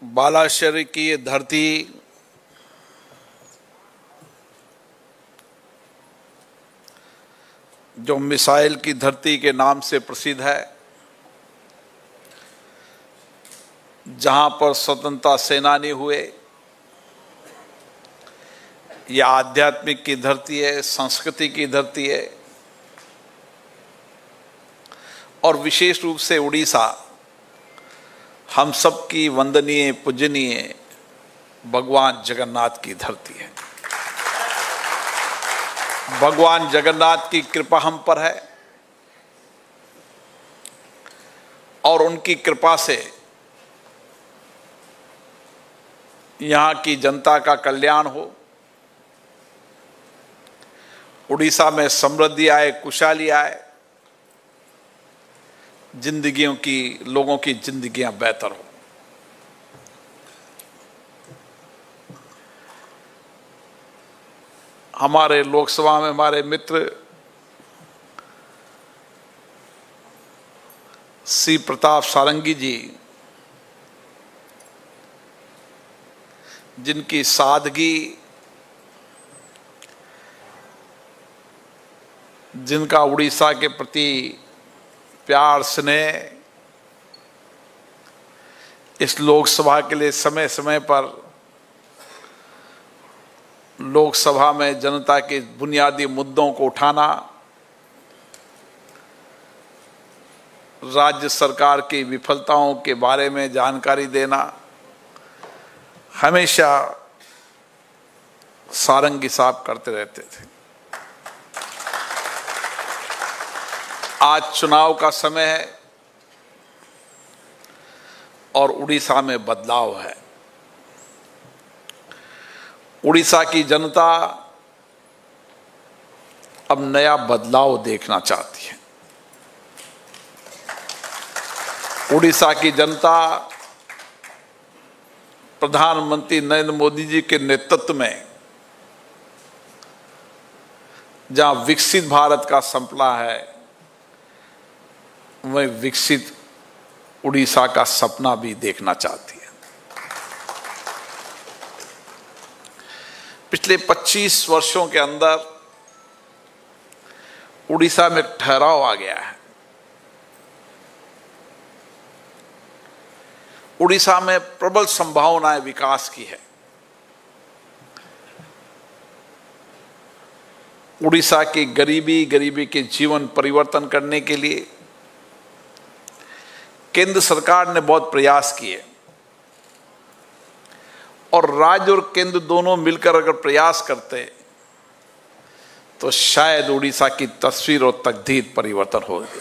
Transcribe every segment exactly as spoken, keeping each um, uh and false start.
बालाशरी की ये धरती जो मिसाइल की धरती के नाम से प्रसिद्ध है, जहां पर स्वतंत्रता सेनानी हुए, यह आध्यात्मिक की धरती है, संस्कृति की धरती है और विशेष रूप से उड़ीसा हम सबकी वंदनीय पूजनीय भगवान जगन्नाथ की धरती है। भगवान जगन्नाथ की कृपा हम पर है और उनकी कृपा से यहाँ की जनता का कल्याण हो, उड़ीसा में समृद्धि आए, खुशहाली आए, जिंदगियों की लोगों की जिंदगियां बेहतर हो। हमारे लोकसभा में हमारे मित्र सी प्रताप सारंगी जी, जिनकी सादगी, जिनका उड़ीसा के प्रति प्यार स्नेह, इस लोकसभा के लिए समय समय पर लोकसभा में जनता के बुनियादी मुद्दों को उठाना, राज्य सरकार की विफलताओं के बारे में जानकारी देना, हमेशा सारंगी साहब करते रहते थे। आज चुनाव का समय है और उड़ीसा में बदलाव है। उड़ीसा की जनता अब नया बदलाव देखना चाहती है। उड़ीसा की जनता प्रधानमंत्री नरेंद्र मोदी जी के नेतृत्व में जहां विकसित भारत का सपना है, वह विकसित उड़ीसा का सपना भी देखना चाहती है। पिछले पच्चीस वर्षों के अंदर उड़ीसा में ठहराव आ गया है। उड़ीसा में प्रबल संभावनाएं विकास की है। उड़ीसा की गरीबी गरीबी के जीवन परिवर्तन करने के लिए केंद्र सरकार ने बहुत प्रयास किए और राज्य और केंद्र दोनों मिलकर अगर प्रयास करते तो शायद उड़ीसा की तस्वीर और तकदीर परिवर्तन हो गया।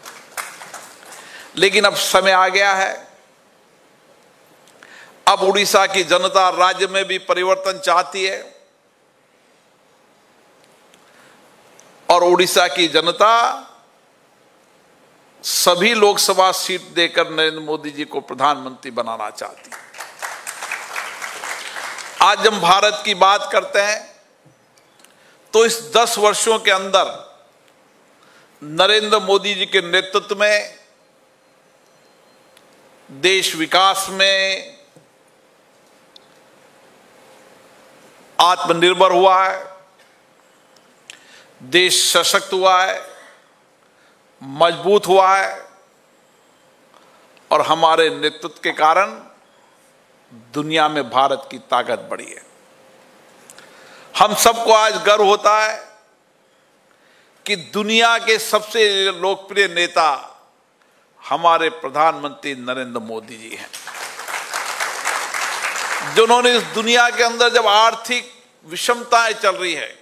लेकिन अब समय आ गया है। अब उड़ीसा की जनता राज्य में भी परिवर्तन चाहती है और उड़ीसा की जनता सभी लोकसभा सीट देकर नरेंद्र मोदी जी को प्रधानमंत्री बनाना चाहती है। आज हम भारत की बात करते हैं तो इस दस वर्षों के अंदर नरेंद्र मोदी जी के नेतृत्व में देश विकास में आत्मनिर्भर हुआ है, देश सशक्त हुआ है, मजबूत हुआ है और हमारे नेतृत्व के कारण दुनिया में भारत की ताकत बढ़ी है। हम सबको आज गर्व होता है कि दुनिया के सबसे लोकप्रिय नेता हमारे प्रधानमंत्री नरेंद्र मोदी जी हैं, जिन्होंने इस दुनिया के अंदर जब आर्थिक विषमताएं चल रही है,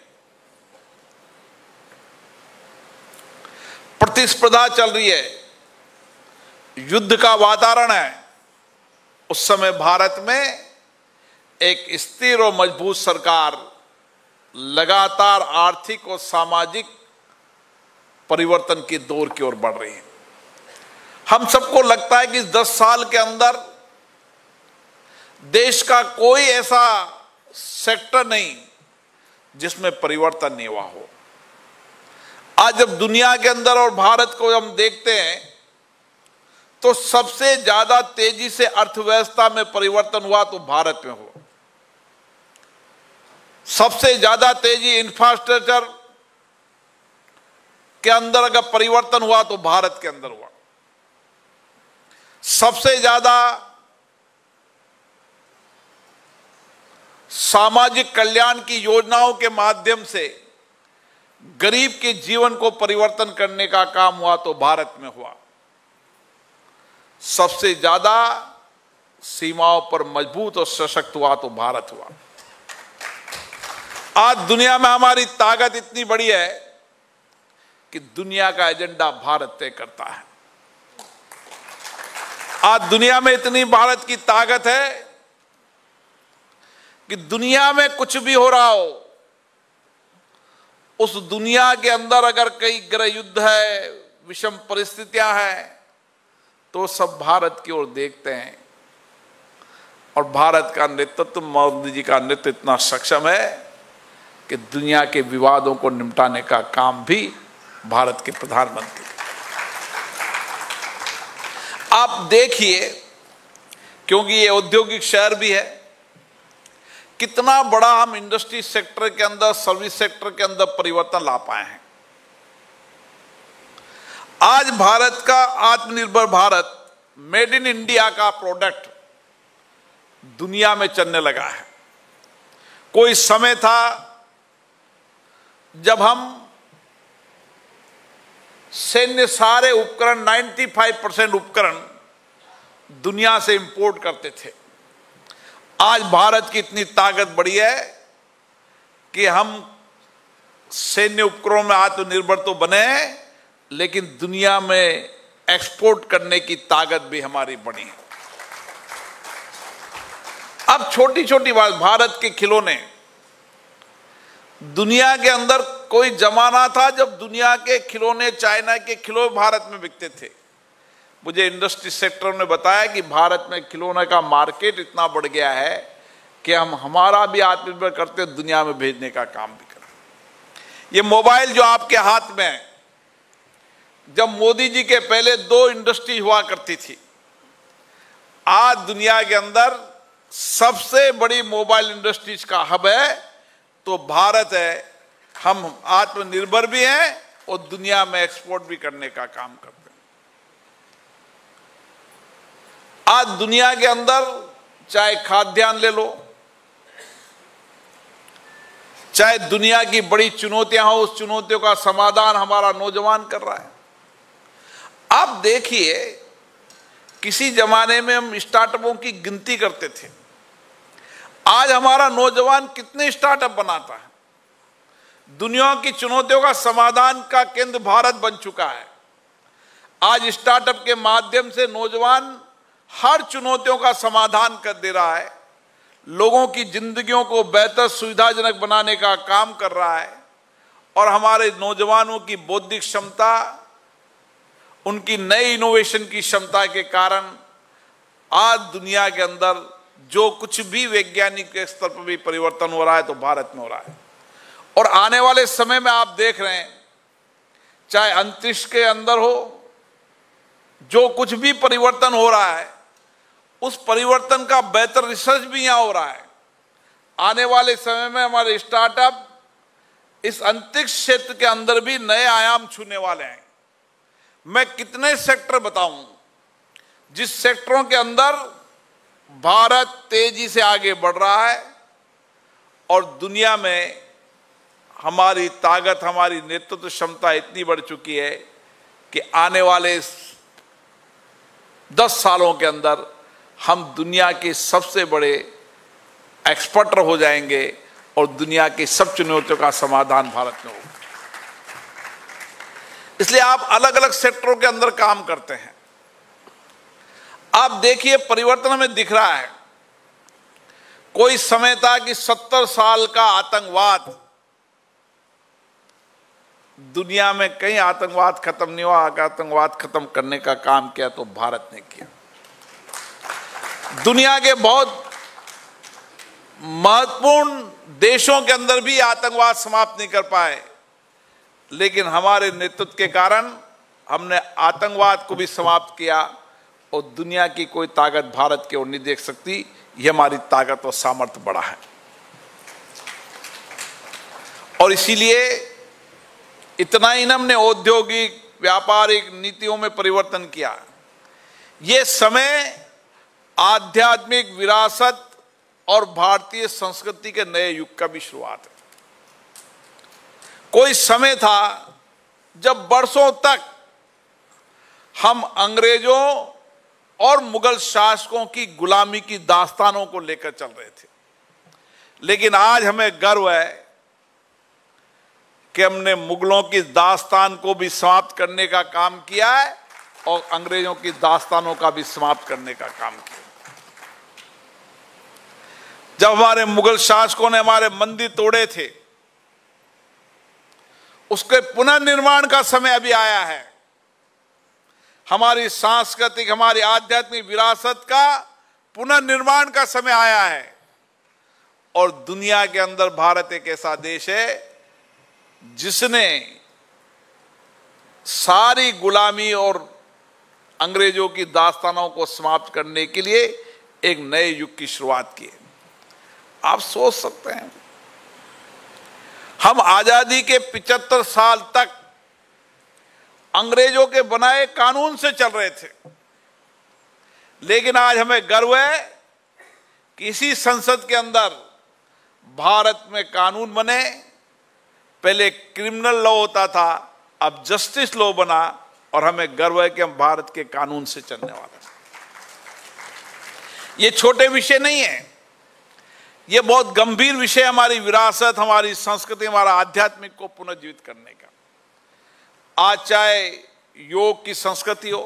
प्रतिस्पर्धा चल रही है, युद्ध का वातावरण है, उस समय भारत में एक स्थिर और मजबूत सरकार लगातार आर्थिक और सामाजिक परिवर्तन की दौर की ओर बढ़ रही है। हम सबको लगता है कि इस दस साल के अंदर देश का कोई ऐसा सेक्टर नहीं जिसमें परिवर्तन नहीं हुआ हो। आज जब दुनिया के अंदर और भारत को हम देखते हैं तो सबसे ज्यादा तेजी से अर्थव्यवस्था में परिवर्तन हुआ तो भारत में हुआ। सबसे ज्यादा तेजी इंफ्रास्ट्रक्चर के अंदर अगर परिवर्तन हुआ तो भारत के अंदर हुआ। सबसे ज्यादा सामाजिक कल्याण की योजनाओं के माध्यम से गरीब के जीवन को परिवर्तन करने का काम हुआ तो भारत में हुआ। सबसे ज्यादा सीमाओं पर मजबूत और सशक्त हुआ तो भारत हुआ। आज दुनिया में हमारी ताकत इतनी बड़ी है कि दुनिया का एजेंडा भारत तय करता है। आज दुनिया में इतनी भारत की ताकत है कि दुनिया में कुछ भी हो रहा हो, उस दुनिया के अंदर अगर कई गृह युद्ध है, विषम परिस्थितियां हैं, तो सब भारत की ओर देखते हैं। और भारत का नेतृत्व, मोदी जी का नेतृत्व इतना सक्षम है कि दुनिया के विवादों को निपटाने का काम भी भारत के प्रधानमंत्री। आप देखिए, क्योंकि ये औद्योगिक शहर भी है, कितना बड़ा हम इंडस्ट्री सेक्टर के अंदर, सर्विस सेक्टर के अंदर परिवर्तन ला पाए हैं। आज भारत का आत्मनिर्भर भारत, मेड इन इंडिया का प्रोडक्ट दुनिया में चलने लगा है। कोई समय था जब हम सैन्य सारे उपकरण, पचानवे परसेंट उपकरण दुनिया से इंपोर्ट करते थे। आज भारत की इतनी ताकत बढ़ी है कि हम सैन्य उपकरणों में आत्मनिर्भर तो बने, लेकिन दुनिया में एक्सपोर्ट करने की ताकत भी हमारी बढ़ी है। अब छोटी छोटी बात, भारत के खिलौने, दुनिया के अंदर कोई जमाना था जब दुनिया के खिलौने, चाइना के खिलौने भारत में बिकते थे। मुझे इंडस्ट्री सेक्टर ने बताया कि भारत में खिलौने का मार्केट इतना बढ़ गया है कि हम हमारा भी आत्मनिर्भर करते दुनिया में भेजने का काम भी करें। ये मोबाइल जो आपके हाथ में है, जब मोदी जी के पहले दो इंडस्ट्री हुआ करती थी, आज दुनिया के अंदर सबसे बड़ी मोबाइल इंडस्ट्रीज का हब है तो भारत है। हम आत्मनिर्भर भी हैं और दुनिया में एक्सपोर्ट भी करने का काम करते हैं। आज दुनिया के अंदर चाहे खाद्यान्न ले लो, चाहे दुनिया की बड़ी चुनौतियां हो, उस चुनौतियों का समाधान हमारा नौजवान कर रहा है। आप देखिए, किसी जमाने में हम स्टार्टअपों की गिनती करते थे, आज हमारा नौजवान कितने स्टार्टअप बनाता है। दुनिया की चुनौतियों का समाधान का केंद्र भारत बन चुका है। आज स्टार्टअप के माध्यम से नौजवान हर चुनौतियों का समाधान कर दे रहा है, लोगों की जिंदगियों को बेहतर सुविधाजनक बनाने का काम कर रहा है। और हमारे नौजवानों की बौद्धिक क्षमता, उनकी नई इनोवेशन की क्षमता के कारण आज दुनिया के अंदर जो कुछ भी वैज्ञानिक के स्तर पर भी परिवर्तन हो रहा है तो भारत में हो रहा है। और आने वाले समय में आप देख रहे हैं, चाहे अंतरिक्ष के अंदर हो, जो कुछ भी परिवर्तन हो रहा है, उस परिवर्तन का बेहतर रिसर्च भी यहां हो रहा है। आने वाले समय में हमारे स्टार्टअप इस अंतरिक्ष क्षेत्र के अंदर भी नए आयाम छूने वाले हैं। मैं कितने सेक्टर बताऊं जिस सेक्टरों के अंदर भारत तेजी से आगे बढ़ रहा है और दुनिया में हमारी ताकत, हमारी नेतृत्व क्षमता इतनी बढ़ चुकी है कि आने वाले दस सालों के अंदर हम दुनिया के सबसे बड़े एक्सपर्ट हो जाएंगे और दुनिया की सब चुनौतियों का समाधान भारत में होगा। इसलिए आप अलग अलग सेक्टरों के अंदर काम करते हैं। आप देखिए, परिवर्तन हमें दिख रहा है। कोई समय था कि सत्तर साल का आतंकवाद, दुनिया में कहीं आतंकवाद खत्म नहीं हुआ। आतंकवाद खत्म करने का काम किया तो भारत ने किया। दुनिया के बहुत महत्वपूर्ण देशों के अंदर भी आतंकवाद समाप्त नहीं कर पाए, लेकिन हमारे नेतृत्व के कारण हमने आतंकवाद को भी समाप्त किया और दुनिया की कोई ताकत भारत की ओर नहीं देख सकती। ये हमारी ताकत और सामर्थ्य बड़ा है। और इसीलिए इतना ही हमने औद्योगिक व्यापारिक नीतियों में परिवर्तन किया। ये समय आध्यात्मिक विरासत और भारतीय संस्कृति के नए युग का भी शुरुआत है। कोई समय था जब वर्षों तक हम अंग्रेजों और मुगल शासकों की गुलामी की दास्तानों को लेकर चल रहे थे, लेकिन आज हमें गर्व है कि हमने मुगलों की दास्तान को भी समाप्त करने का काम किया है और अंग्रेजों की दास्तानों का भी समाप्त करने का काम किया। जब हमारे मुगल शासकों ने हमारे मंदिर तोड़े थे, उसके पुनर्निर्माण का समय अभी आया है। हमारी सांस्कृतिक हमारी आध्यात्मिक विरासत का पुनर्निर्माण का समय आया है। और दुनिया के अंदर भारत एक ऐसा देश है जिसने सारी गुलामी और अंग्रेजों की दास्तानों को समाप्त करने के लिए एक नए युग की शुरुआत की है। आप सोच सकते हैं, हम आजादी के पचहत्तर साल तक अंग्रेजों के बनाए कानून से चल रहे थे, लेकिन आज हमें गर्व है कि इसी संसद के अंदर भारत में कानून बने। पहले क्रिमिनल लॉ होता था, अब जस्टिस लॉ बना, और हमें गर्व है कि हम भारत के कानून से चलने वाले हैं। ये छोटे विषय नहीं है, ये बहुत गंभीर विषय, हमारी विरासत, हमारी संस्कृति, हमारा आध्यात्मिक को पुनर्जीवित करने का। आज चाहे योग की संस्कृति हो,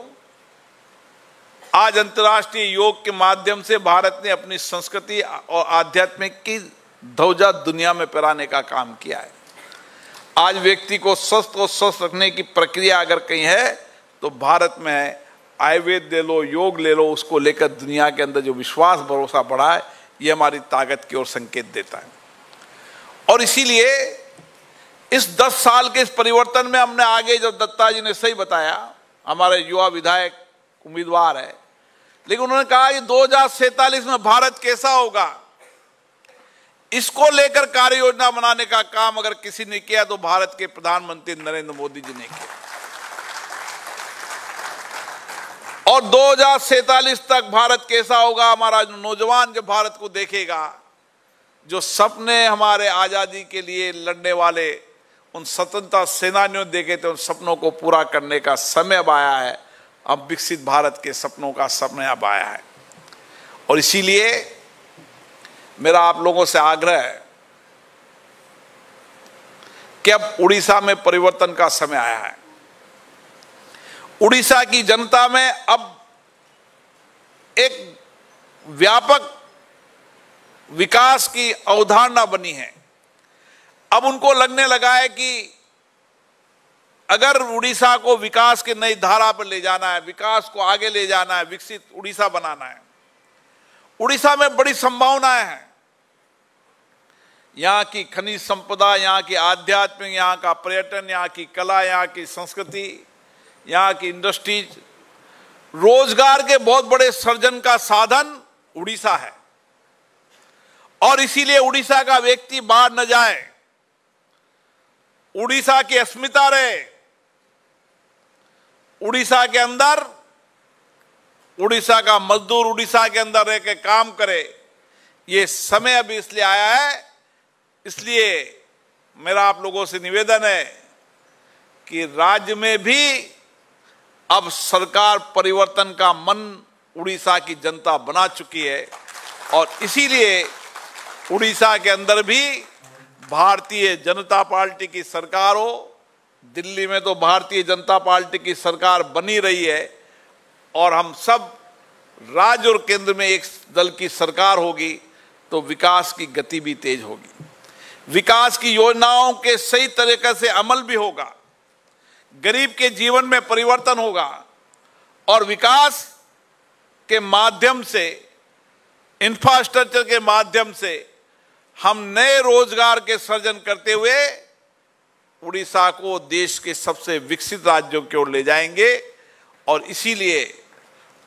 आज अंतर्राष्ट्रीय योग के माध्यम से भारत ने अपनी संस्कृति और आध्यात्मिक की ध्वजा दुनिया में फहराने का काम किया है। आज व्यक्ति को स्वस्थ और स्वस्थ रखने की प्रक्रिया अगर कहीं है तो भारत में है। आयुर्वेद ले लो, योग ले लो, उसको लेकर दुनिया के अंदर जो विश्वास भरोसा बढ़ा है, ये हमारी ताकत की ओर संकेत देता है। और इसीलिए इस दस साल के इस परिवर्तन में हमने आगे, जो दत्ता जी ने सही बताया, हमारे युवा विधायक उम्मीदवार है, लेकिन उन्होंने कहा कि दो हजार सैतालीस में भारत कैसा होगा, इसको लेकर कार्य योजना बनाने का काम अगर किसी ने किया तो भारत के प्रधानमंत्री नरेंद्र मोदी जी ने किया। और दो हजार सैतालीस तक भारत कैसा होगा, हमारा जो नौजवान जब भारत को देखेगा, जो सपने हमारे आजादी के लिए लड़ने वाले उन स्वतंत्रता सेनानियों देखे थे, उन सपनों को पूरा करने का समय अब आया है। अब विकसित भारत के सपनों का समय अब आया है। और इसीलिए मेरा आप लोगों से आग्रह है कि अब उड़ीसा में परिवर्तन का समय आया है। उड़ीसा की जनता में अब एक व्यापक विकास की अवधारणा बनी है। अब उनको लगने लगा है कि अगर उड़ीसा को विकास की नई धारा पर ले जाना है, विकास को आगे ले जाना है, विकसित उड़ीसा बनाना है, उड़ीसा में बड़ी संभावनाएं हैं। यहाँ की खनिज संपदा, यहाँ की आध्यात्मिक, यहाँ का पर्यटन, यहाँ की कला, यहाँ की संस्कृति, यहाँ की इंडस्ट्रीज, रोजगार के बहुत बड़े सर्जन का साधन उड़ीसा है। और इसीलिए उड़ीसा का व्यक्ति बाहर न जाए, उड़ीसा की अस्मिता रहे, उड़ीसा के अंदर, उड़ीसा का मजदूर उड़ीसा के अंदर रह के काम करे। ये समय अभी इसलिए आया है। इसलिए मेरा आप लोगों से निवेदन है कि राज्य में भी अब सरकार परिवर्तन का मन उड़ीसा की जनता बना चुकी है। और इसीलिए उड़ीसा के अंदर भी भारतीय जनता पार्टी की सरकार हो, दिल्ली में तो भारतीय जनता पार्टी की सरकार बनी रही है, और हम सब राज्य और केंद्र में एक दल की सरकार होगी तो विकास की गति भी तेज होगी, विकास की योजनाओं के सही तरीके से अमल भी होगा, गरीब के जीवन में परिवर्तन होगा, और विकास के माध्यम से, इंफ्रास्ट्रक्चर के माध्यम से हम नए रोजगार के सृजन करते हुए उड़ीसा को देश के सबसे विकसित राज्यों की ओर ले जाएंगे। और इसीलिए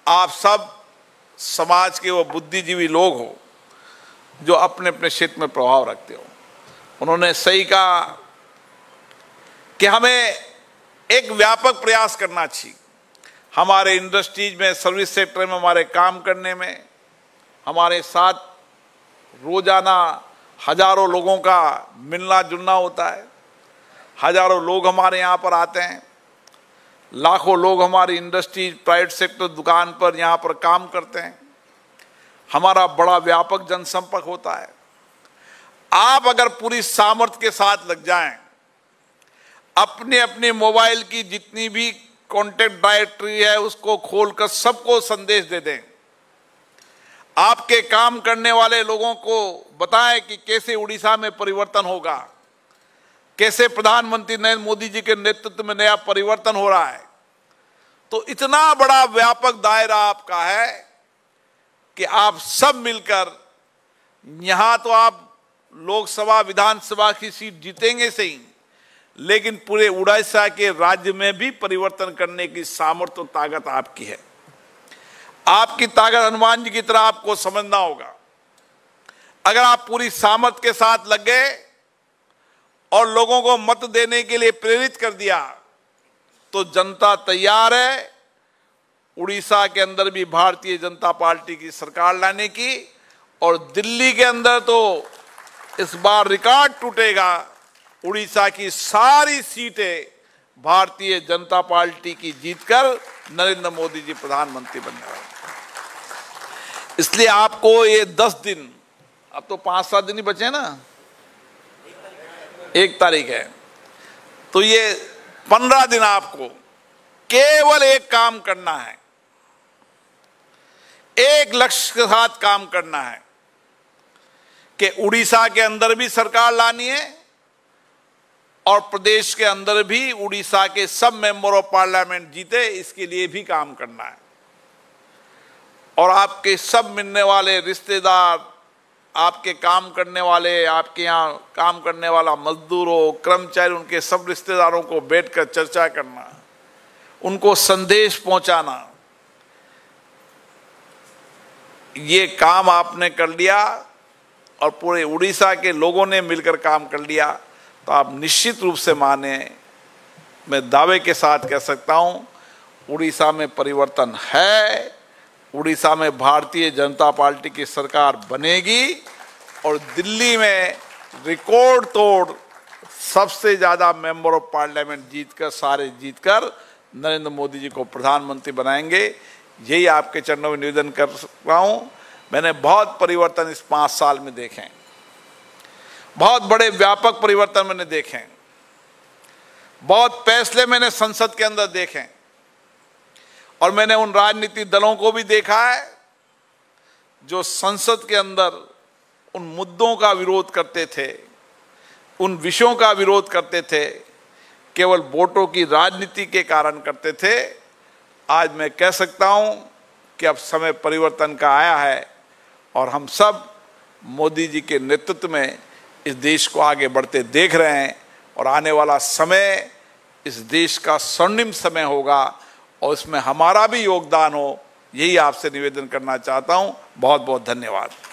आप सब समाज के वो बुद्धिजीवी लोग हो जो अपने अपने क्षेत्र में प्रभाव रखते हो। उन्होंने सही कहा कि हमें एक व्यापक प्रयास करना चाहिए, हमारे इंडस्ट्रीज में, सर्विस सेक्टर में, हमारे काम करने में। हमारे साथ रोजाना हजारों लोगों का मिलना जुलना होता है, हजारों लोग हमारे यहाँ पर आते हैं, लाखों लोग हमारी इंडस्ट्रीज, प्राइवेट सेक्टर, दुकान पर यहाँ पर काम करते हैं। हमारा बड़ा व्यापक जनसंपर्क होता है। आप अगर पूरी सामर्थ्य के साथ लग जाएं, अपने अपने मोबाइल की जितनी भी कॉन्टैक्ट डायरेक्टरी है उसको खोलकर सबको संदेश दे दें, आपके काम करने वाले लोगों को बताएं कि कैसे उड़ीसा में परिवर्तन होगा, कैसे प्रधानमंत्री नरेंद्र मोदी जी के नेतृत्व में नया परिवर्तन हो रहा है। तो इतना बड़ा व्यापक दायरा आपका है कि आप सब मिलकर, यहां तो आप लोकसभा विधानसभा की सीट जीतेंगे सही, लेकिन पूरे उड़ीसा के राज्य में भी परिवर्तन करने की सामर्थ्य और ताकत आपकी है। आपकी ताकत हनुमान जी की तरह आपको समझना होगा। अगर आप पूरी सामर्थ्य के साथ लग गए और लोगों को मत देने के लिए प्रेरित कर दिया तो जनता तैयार है उड़ीसा के अंदर भी भारतीय जनता पार्टी की सरकार लाने की, और दिल्ली के अंदर तो इस बार रिकॉर्ड टूटेगा। उड़ीसा की सारी सीटें भारतीय जनता पार्टी की जीतकर नरेंद्र मोदी जी प्रधानमंत्री बनने वाले। इसलिए आपको ये दस दिन, अब तो पांच सात दिन ही बचे हैं ना, एक तारीख है, तो ये पंद्रह दिन आपको केवल एक काम करना है, एक लक्ष्य के साथ काम करना है कि उड़ीसा के अंदर भी सरकार लानी है और प्रदेश के अंदर भी उड़ीसा के सब मेंबर ऑफ पार्लियामेंट जीते, इसके लिए भी काम करना है। और आपके सब मिलने वाले रिश्तेदार, आपके काम करने वाले, आपके यहाँ काम करने वाला मजदूरों, कर्मचारी, उनके सब रिश्तेदारों को बैठकर चर्चा करना, उनको संदेश पहुंचाना, ये काम आपने कर लिया और पूरे उड़ीसा के लोगों ने मिलकर काम कर लिया तो आप निश्चित रूप से माने, मैं दावे के साथ कह सकता हूं, उड़ीसा में परिवर्तन है, उड़ीसा में भारतीय जनता पार्टी की सरकार बनेगी और दिल्ली में रिकॉर्ड तोड़ सबसे ज्यादा मेंबर ऑफ पार्लियामेंट जीतकर, सारे जीतकर नरेंद्र मोदी जी को प्रधानमंत्री बनाएंगे। यही आपके चरणों में निवेदन कर रहा हूं। मैंने बहुत परिवर्तन इस पांच साल में देखे हैं, बहुत बड़े व्यापक परिवर्तन मैंने देखे हैं, बहुत फैसले मैंने संसद के अंदर देखे हैं, और मैंने उन राजनीतिक दलों को भी देखा है जो संसद के अंदर उन मुद्दों का विरोध करते थे, उन विषयों का विरोध करते थे, केवल वोटों की राजनीति के कारण करते थे। आज मैं कह सकता हूं कि अब समय परिवर्तन का आया है और हम सब मोदी जी के नेतृत्व में इस देश को आगे बढ़ते देख रहे हैं, और आने वाला समय इस देश का स्वर्णिम समय होगा और इसमें हमारा भी योगदान हो, यही आपसे निवेदन करना चाहता हूं। बहुत बहुत धन्यवाद।